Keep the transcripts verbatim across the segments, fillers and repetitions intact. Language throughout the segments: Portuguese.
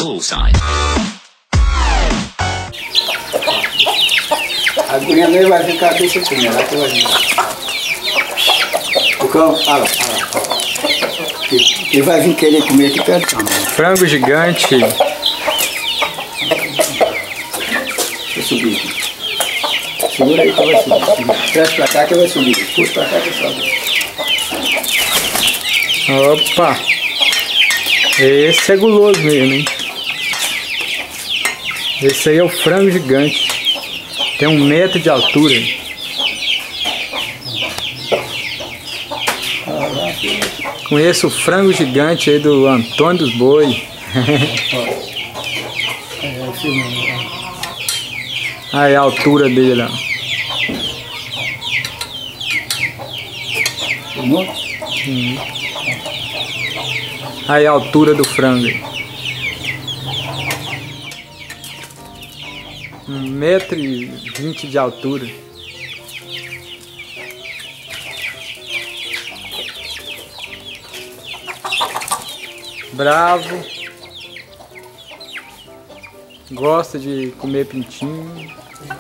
Bullseye. A guria mesmo vai ficar deixa assim, ela que vai ficar. O cão, olha lá, olha lá. Ele vai vir querer comer aqui perto. Frango gigante. Deixa eu subir aqui. Segura aí que eu vou subir. Traz pra cá que eu vou subir. Puxa pra cá que eu sobe. Opa! Esse é guloso mesmo, hein? Esse aí é o frango gigante. Tem um metro de altura. Conheço o frango gigante aí do Antônio dos Boi. Aí a altura dele, ó. Hum. Aí a altura do frango. Um metro e vinte de altura. Bravo. Gosta de comer pintinho.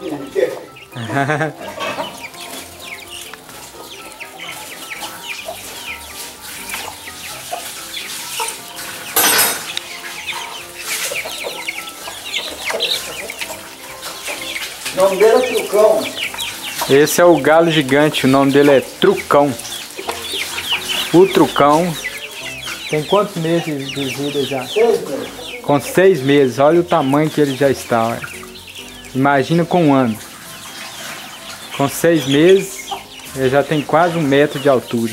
O nome dele é Trucão. Esse é o galo gigante, o nome dele é Trucão. O Trucão tem quantos meses de vida já? Seis meses. Com seis meses, olha o tamanho que ele já está. Olha. Imagina com um ano. Com seis meses, ele já tem quase um metro de altura.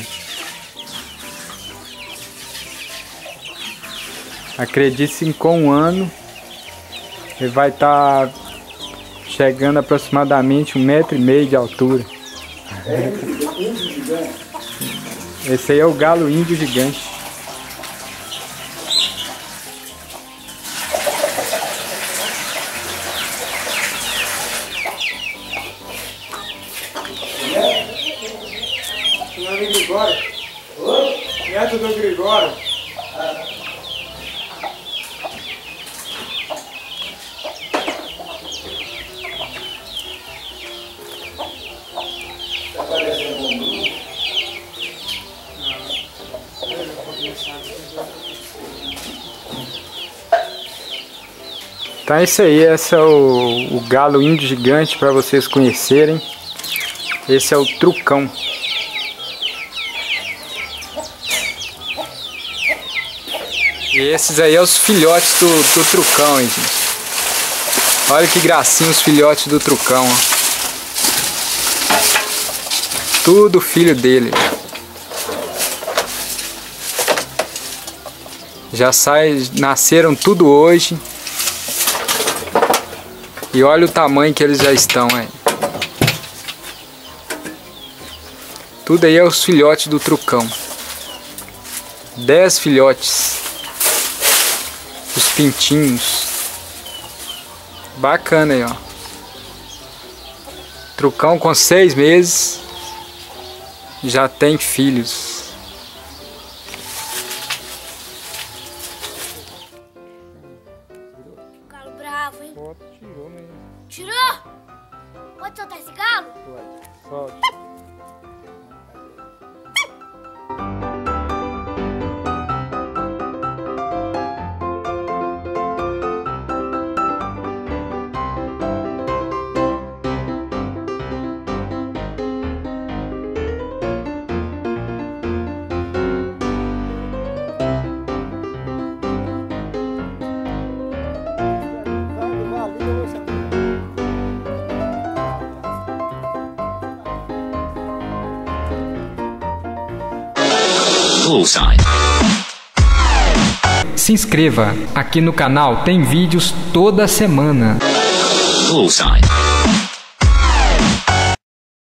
Acredite que com um ano, ele vai estar chegando aproximadamente um metro e meio de altura. É índio gigante. Esse aí é o galo índio gigante. Nome é Gregório. Oi? Neto do Gregório. Ah. Tá parecendo um mundo? Então é isso aí, esse é o, o galo índio gigante para vocês conhecerem. Esse é o Trucão. E esses aí é os filhotes do, do Trucão, hein, gente. Olha que gracinha os filhotes do Trucão, ó. Tudo filho dele. Já sai, nasceram tudo hoje. E olha o tamanho que eles já estão, hein. Tudo aí é os filhotes do Trucão. Dez filhotes. Os pintinhos. Bacana aí, ó. Trucão com seis meses. Já tem filhos. Galo bravo, hein? Tirou, né? Tirou? Pode soltar esse galo? Solte. Bullseye. Se inscreva, aqui no canal tem vídeos toda semana. Bullseye.